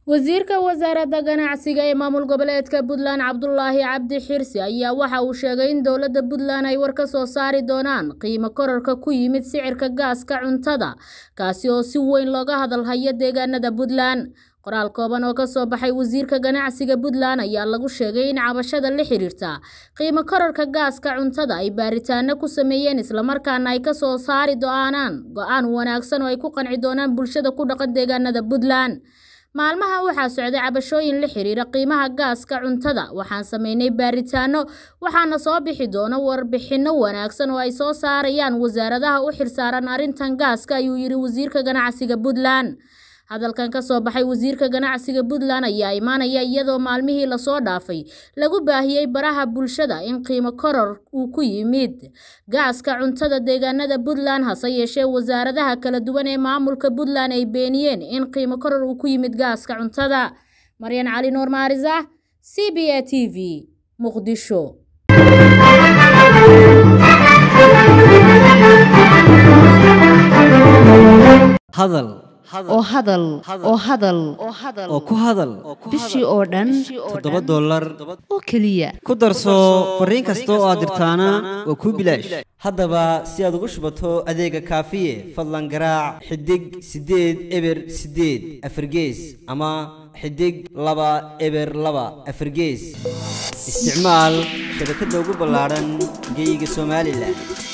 wasiirka wasaaradda ganacsiga ee maamul goboleedka Puntland Cabdullaahi Cabdi Xirsi ayaa waxa uu sheegay in dowladda Puntland ay war ka soo saari doonaan qiimo kororka ku yimid sicirka gaaska cuntada kaasi oo si weyn looga hadalhayo deegaanada Puntland. qoraal kooban oo ka soo baxay wasiirka ganacsiga Puntland ayaa lagu sheegay in cabashada la xiriirta qiimo kororka gaaska cuntada ay baaritaano ku sameeyeen isla markaana ay ka soo saari doonaan go'aan wanaagsan oo ay ku qanci doonaan bulshada ku dhaqan deegaanada Puntland. maalmaha waxaa socday cabashooyin la xiriira qiimaha gaaska cuntada waxaan sameynay baaritaano waxaana soo bixi doona warbixino wanaagsan oo ay soo saarayaan wasaaradaha u xilsaaran arintan gaaska ayuu yiri wasiirka ganacsiga Puntland. hadalkan ka soo baxay wasiirka ganacsiga Puntland ayaa imaanaya iyadoo maalmihii la soo dhaafay lagu baahiyay baraha bulshada in qiimo koror uu ku yimid gaaska cuntada deegaanada Puntland hase yeeshee wasaaradaha kala duwan ee maamulka Puntland ay beeniyeen in qiimo koror uu ku yimid gaaska cuntada. Maryan Cali Nuur Maariza, CBA TV, Muqdisho. hadal oo ku hadal bishii oo dhan $7 oo kaliya ku darso fariin kasta oo aad dirtaana waa ku bilaash. haddaba si aad ugu shubato adeega kaafiye fadlan garaac xidig 8 eber 8 afargees ama xidig 2 eber 2 afargees. isticmaal shabakadda ugu ballaaran geyga Soomaaliland.